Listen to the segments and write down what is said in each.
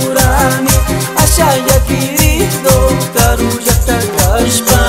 rurani ashalla querido karullata kashpa.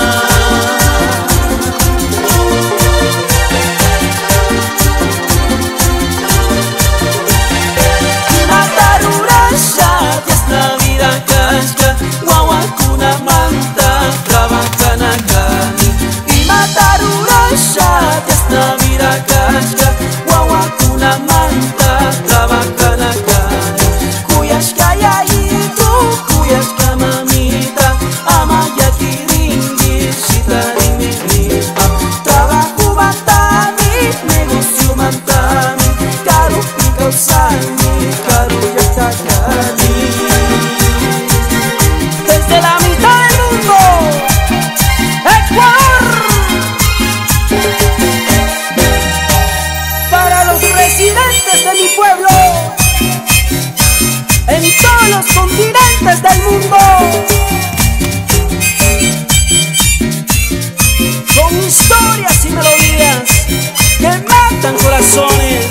Imata rurasha diasna vida kashka wawakuna manta trabajanakani. Imata rurasha diasna vida kashka wawakuna manta trabajanakani. Kuyashka yayitu kuyashka mamita amaya kiringi shitariminipa. Trabajo mantami negocio mantami karupi kausani karuyakakani. Desde la mitad del mundo, Ecuador, para los residentes de mi pueblo, en todos los continentes del mundo, con historias y melodías que matan corazones.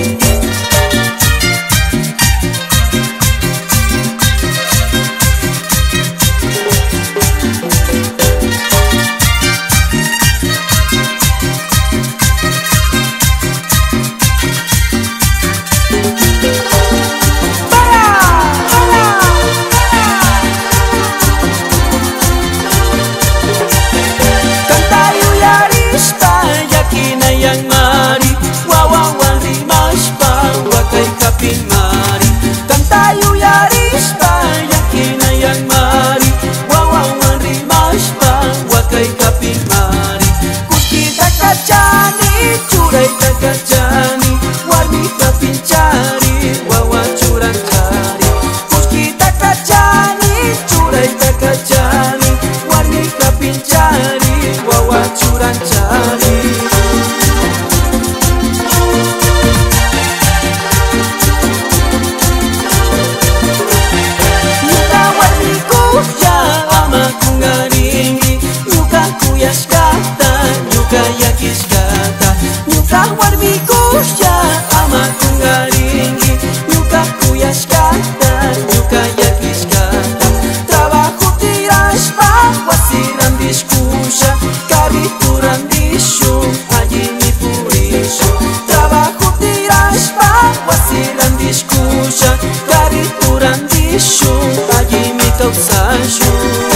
Kachani, warmita pinchari, wawa churankari. Kuskita kachani, churaita kachani, warmita pinchari, wawa churankari. Nyuka warmikuya ama kungaringi, nyuka kuyashkata, nyuka yakishkata. Nyuka warmikuya ama kungaringi, nyuka kuyashkata, nyuka yakishkata. Trabajo tirashpa wasirandishkusha, kariturandishu allí mi purishu. Trabajo tirashpa wasirandishkusha, kariturandishu allí mi kausashu.